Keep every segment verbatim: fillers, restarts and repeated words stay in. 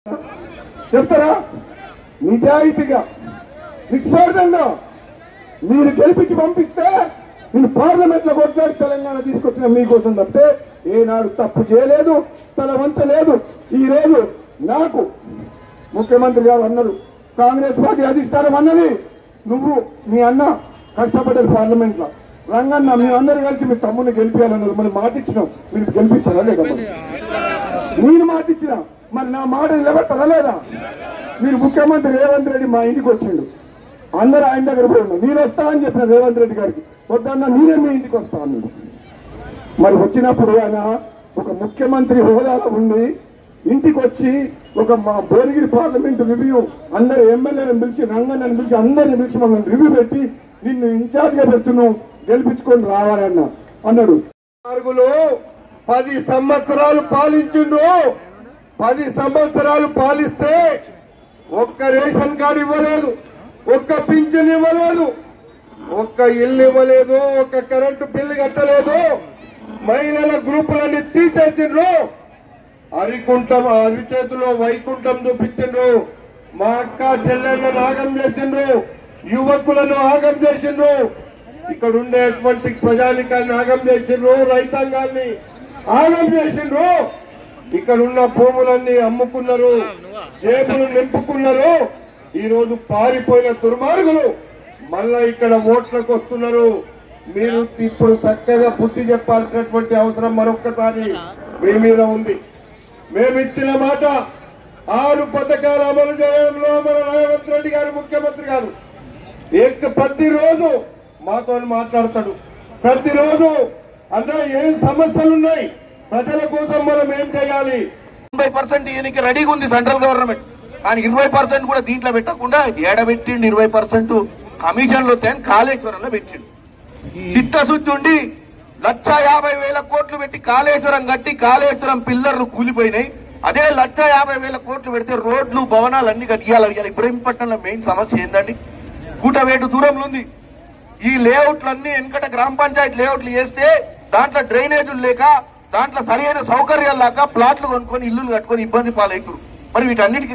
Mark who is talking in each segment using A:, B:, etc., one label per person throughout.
A: చెప్తారా? నిజాయితీగా నిస్వార్థంగా మీరు గెలిపించి పంపిస్తే నేను పార్లమెంట్ లో కొట్లాడి తెలంగాణ తీసుకొచ్చిన మీకోసం తప్పితే ఏనాడు తప్పు చేయలేదు, తల వంచలేదు. ఈ రోజు నాకు ముఖ్యమంత్రి గారు అన్నారు, కాంగ్రెస్ పార్టీ అధిష్టానం అన్నది నువ్వు మీ అన్న కష్టపడ్డారు పార్లమెంట్ లో, రంగన్న మీ అందరూ కలిసి మీ తమ్ముని గెలిపించాలన్నారు. మరి మాట ఇచ్చినాం, మీరు గెలిపిస్తారా లేదా? నేను మాట ఇచ్చిన, మరి నా మాట నిలబెడతారా లేదా? మీరు ముఖ్యమంత్రి రేవంత్ రెడ్డి మా ఇంటికి వచ్చిండు, అందరూ ఆయన దగ్గర పోయి ఉన్నారు. నేను వస్తా అని చెప్పిన రేవంత్ రెడ్డి గారికి, వద్దన్నా నేనే మీ ఇంటికి వస్తా అన్నాడు. మరి వచ్చినప్పుడు ఆయన ఒక ముఖ్యమంత్రి హోదాలో ఉండి ఇంటికి వచ్చి ఒక మా భువనగిరి పార్లమెంట్ రివ్యూ అందరు ఎమ్మెల్యేలను పిలిచి రంగన్నని పిలిచి అందరిని పిలిచి మమ్మల్ని రివ్యూ పెట్టి నిన్ను ఇన్ఛార్జ్ గా పెడుతున్నావు, గెలిపించుకొని రావాలన్నా అన్నాడు. నాలుగులో పది సంవత్సరాలు పాలించిండ్రు. పది సంవత్సరాలు పాలిస్తే ఒక్క రేషన్ కార్డు ఇవ్వలేదు, ఒక్క పింఛన్ ఇవ్వలేదు, ఒక్క ఇల్లు ఇవ్వలేదు, ఒక్క కరెంటు బిల్లు కట్టలేదు, మహిళల గ్రూపులన్నీ తీసేసిండ్రు. అరికుంటం అరిచేతిలో వైకుంఠం చూపించిండ్రు. మా అక్క చెల్లెళ్ళను ఆగం చేసిండ్రు, యువకులను ఆగం చేసిండ్రు, ఇక్కడ ఉండేటువంటి ప్రజానికాన్ని ఆగం చేసిండ్రు, రైతాంగాన్ని ఆగం చేసిండ్రు. ఇక్కడ ఉన్న భూములన్నీ అమ్ముకున్నారు, జేబులు నింపుకున్నారు. ఈ రోజు పారిపోయిన దుర్మార్గులు మళ్ళా ఇక్కడ ఓట్లకు వస్తున్నారు. మీరు ఇప్పుడు చక్కగా బుద్ధి చెప్పాల్సినటువంటి అవసరం మరొక్కసారి మీ మీద ఉంది. మేమిచ్చిన మాట ఆరు పథకాలు అమలు చేయడంలో మన రేవంత్ రెడ్డి గారు ముఖ్యమంత్రి గారు ప్రతిరోజు మాతో మాట్లాడతాడు. ప్రతిరోజు అన్న ఏం సమస్యలున్నాయి, ప్రజల కోసం మనం ఏం చేయాలి.
B: తొంభై పర్సెంట్ ఈయనకి రెడీగా ఉంది సెంట్రల్ గవర్నమెంట్, కానీ ఇరవై పర్సెంట్ కూడా దీంట్లో పెట్టకుండా ఏడబెట్టిండు. ఇరవై పర్సెంట్ కమిషన్లు వస్తాయని కాళేశ్వరంలో పెట్టిండు. చిత్తశుద్ధి ఉండి లక్ష యాభై వేల కోట్లు పెట్టి కాళేశ్వరం కట్టి కాళేశ్వరం పిల్లర్లు కూలిపోయినాయి. అదే లక్ష యాభై వేల కోట్లు పెడితే రోడ్లు భవనాలు అన్ని కట్టియాలి. ఇబ్రహీంపట్నంలో మెయిన్ సమస్య ఏంటండి? కూటవేటు దూరంలో ఉంది. ఈ లేఅవుట్లన్నీ వెనకట గ్రామ పంచాయతీ లేఅవుట్లు చేస్తే దాంట్లో డ్రైనేజీలు లేక దాంట్లో సరైన సౌకర్యాలు లేక ప్లాట్లు కొనుక్కొని ఇల్లులు కట్టుకొని ఇబ్బంది పాలవుతారు. మరి వీటన్నిటికీ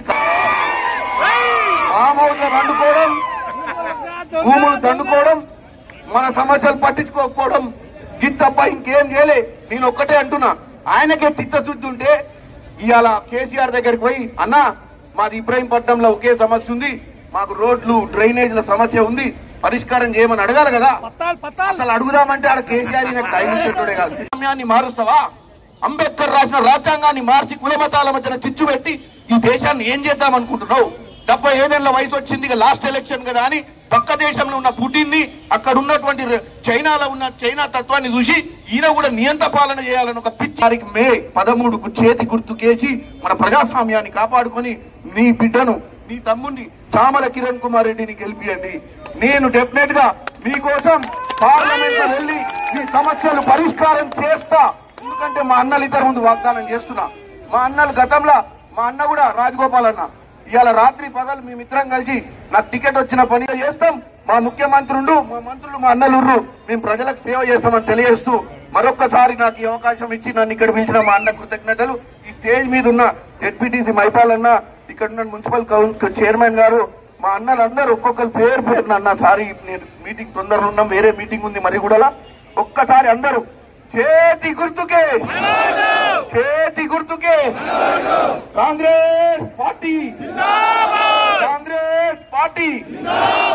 B: ఫామ్ హౌస్లు దండుకోవడం, భూములు దండుకోవడం, మన సమస్యలు పట్టించుకోకపోవడం ఇది తప్ప ఇంకేం చేయలే. నేను ఒక్కటే అంటున్నా, ఆయనకే చిత్తశుద్ధి ఉంటే ఇవాళ కేసీఆర్ దగ్గరికి పోయి అన్నా మాది ఇబ్రహీంపట్నంలో ఒకే సమస్య ఉంది, మాకు రోడ్లు డ్రైనేజీల సమస్య ఉంది, పరిష్కారం చేయమని అడగాలి కదా. అసలు అడుగుదామంటే ఆడ కేసీఆర్ టైం ఇచ్చేటోడే కాదు. సమయాన్ని మారుస్తావా? అంబేద్కర్ రాసిన రాజ్యాంగాన్ని మార్చి కులమతాల మధ్యన చిచ్చు పెట్టి ఈ దేశాన్ని ఏం చేద్దాం అనుకుంటున్నావు? డెబ్బై ఏడేళ్ల వయసు వచ్చింది, లాస్ట్ ఎలక్షన్ కదా అని పక్క దేశంలో ఉన్న పుటిన్ని అక్కడ ఉన్నటువంటి చైనాలో ఉన్న చైనా తత్వాన్ని చూసి ఈయన కూడా నియంత్ర పాలన చేయాలని ఒక పిచ్చారికి మే పదమూడుకు చేతి గుర్తుకేసి మన ప్రజాస్వామ్యాన్ని కాపాడుకొని నీ బిడ్డను నీ తమ్ముడిని చామల కిరణ్ కుమార్ రెడ్డిని గెలిపియండి. నేను డెఫినెట్ గా మీకోసం పార్లమెంట్ లో వెళ్లి మీ సమస్యలు పరిష్కారం చేస్తా. ఎందుకంటే మా అన్నలు ఇద్దరు ముందు వాగ్దానం చేస్తున్నా. మా అన్నలు గతంలో మా అన్న కూడా రాజగోపాల్ అన్న ఇవాళ రాత్రి పగలు మేమిద్దరం కలిసి నాకు టికెట్ వచ్చిన పని చేస్తాం. మా ముఖ్యమంత్రులు మా మంత్రులు మా అన్నలుర్రు మేము ప్రజలకు సేవ చేస్తామని తెలియజేస్తూ మరొక్కసారి నాకు ఈ అవకాశం ఇచ్చి నన్ను ఇక్కడ పిలిచిన మా అన్న కృతజ్ఞతలు. ఈ స్టేజ్ మీద ఉన్న జెడ్పీటీసీ మైపాల్ అన్న, ఇక్కడ ఉన్న మున్సిపల్ కౌన్సిల్ చైర్మన్ గారు, మా అన్నలందరూ ఒక్కొక్కరు పేరు పేరున అన్న సారీ నేను మీటింగ్ తొందరలో ఉన్నాం, వేరే మీటింగ్ ఉంది మరి కూడా. ఒక్కసారి అందరూ చేతి గుర్తుకే చేతి గుర్తుకే కాంగ్రెస్ పార్టీ కాంగ్రెస్ పార్టీ